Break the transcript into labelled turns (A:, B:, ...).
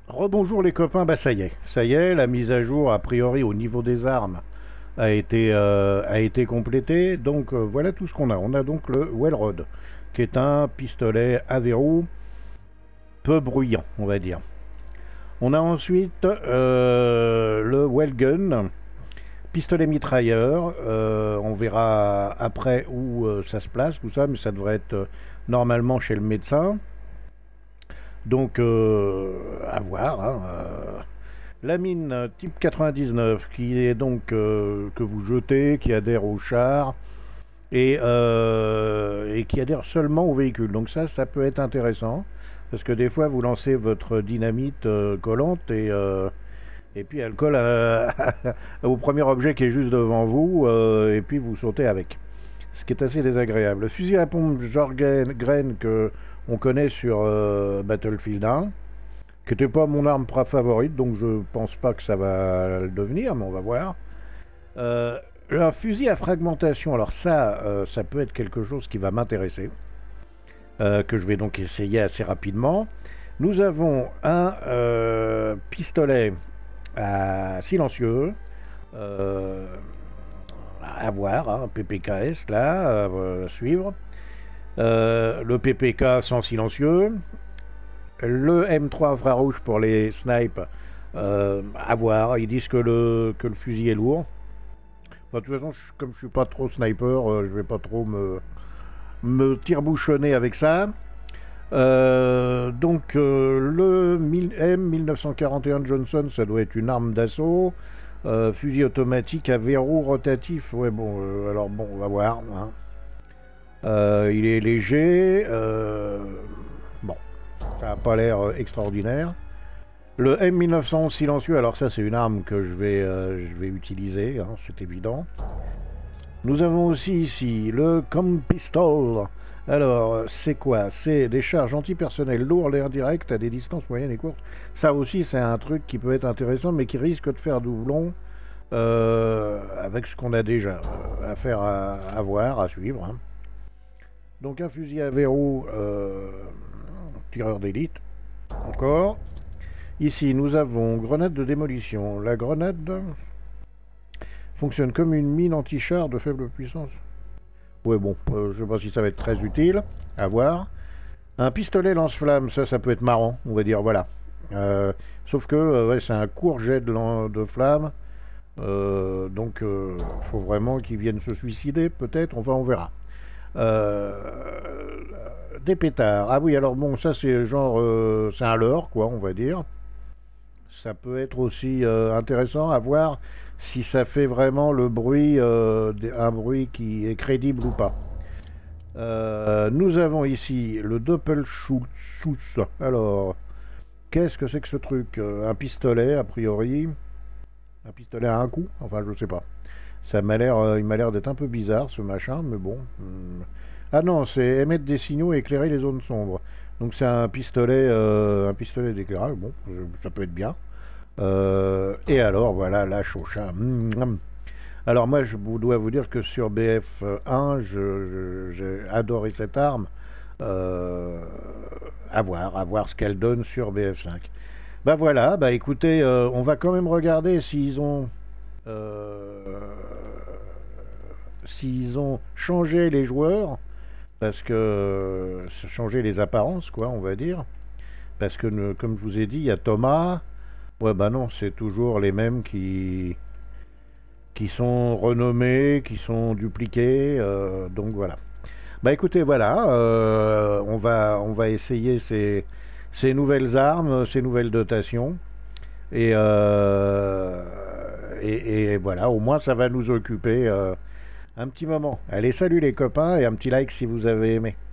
A: Rebonjour les copains, bah ça y est, la mise à jour a priori au niveau des armes a été complétée, donc voilà tout ce qu'on a. On a donc le Wellrod, qui est un pistolet à verrou peu bruyant, on va dire. On a ensuite le Wellgun, pistolet mitrailleur. On verra après où ça se place, tout ça, mais ça devrait être normalement chez le médecin. Donc à voir, hein. La mine type 99 qui est donc que vous jetez, qui adhère au char et qui adhère seulement au véhicule. Donc ça peut être intéressant parce que des fois vous lancez votre dynamite collante et puis elle colle au premier objet qui est juste devant vous et puis vous sautez avec. Ce qui est assez désagréable. Le fusil à pompe Jorgen que on connaît sur Battlefield 1 qui n'était pas mon arme favorite, donc je pense pas que ça va le devenir, mais on va voir. Un fusil à fragmentation, alors ça peut être quelque chose qui va m'intéresser, que je vais donc essayer assez rapidement. Nous avons un pistolet silencieux, euh, à voir, hein, PPKS là, à suivre. Le PPK sans silencieux, le M3 infrarouge pour les snipes, à voir. Ils disent que le fusil est lourd. Bah, de toute façon, comme je suis pas trop sniper, je vais pas trop me tire-bouchonner avec ça. Donc le M1941 Johnson, ça doit être une arme d'assaut. Fusil automatique à verrou rotatif. Ouais bon, alors bon, on va voir, hein. Il est léger. Bon, ça n'a pas l'air extraordinaire. Le M1911 silencieux, alors ça c'est une arme que je vais utiliser, hein, c'est évident. Nous avons aussi ici le Compistol. Alors, c'est quoi? C'est des charges antipersonnelles lourdes et indirectes à des distances moyennes et courtes. Ça aussi, c'est un truc qui peut être intéressant, mais qui risque de faire doublon avec ce qu'on a déjà à faire, à voir, à suivre, hein. Donc un fusil à verrou, tireur d'élite, encore. Ici, nous avons grenade de démolition. La grenade fonctionne comme une mine anti-char de faible puissance. Ouais, bon, je sais pas si ça va être très utile. À voir. Un pistolet lance-flamme, ça peut être marrant, on va dire, voilà. Sauf que ouais, c'est un court jet de flamme. Donc, faut vraiment qu'ils viennent se suicider, peut-être. Enfin, on verra. Euh, des pétards. Ah oui, alors bon, ça c'est genre, c'est un leurre, quoi, on va dire. Ça peut être aussi intéressant à voir si ça fait vraiment le bruit, un bruit qui est crédible ou pas. Nous avons ici le Doppelschutz. Alors, qu'est-ce que c'est que ce truc? Un pistolet, a priori. Un pistolet à un coup? Enfin, je sais pas. Ça m'a l'air, il m'a l'air d'être un peu bizarre ce machin, mais bon. Ah non, c'est émettre des signaux et éclairer les zones sombres. Donc c'est un pistolet d'éclairage. Bon, ça peut être bien. Et alors, voilà, la Chauchin. Alors moi, je dois vous dire que sur BF1, j'ai adoré cette arme. Euh, à voir ce qu'elle donne sur BF5. Bah voilà, bah écoutez, on va quand même regarder euh, s'ils ont changé les joueurs, parce que changé les apparences, quoi, on va dire. Parce que, comme je vous ai dit, il y a Thomas. Ouais, bah non, c'est toujours les mêmes qui sont renommés, qui sont dupliqués. Donc voilà. Bah écoutez, voilà, on va essayer ces nouvelles armes, ces nouvelles dotations. Et, et voilà, au moins ça va nous occuper un petit moment. Allez, salut les copains et un petit like si vous avez aimé.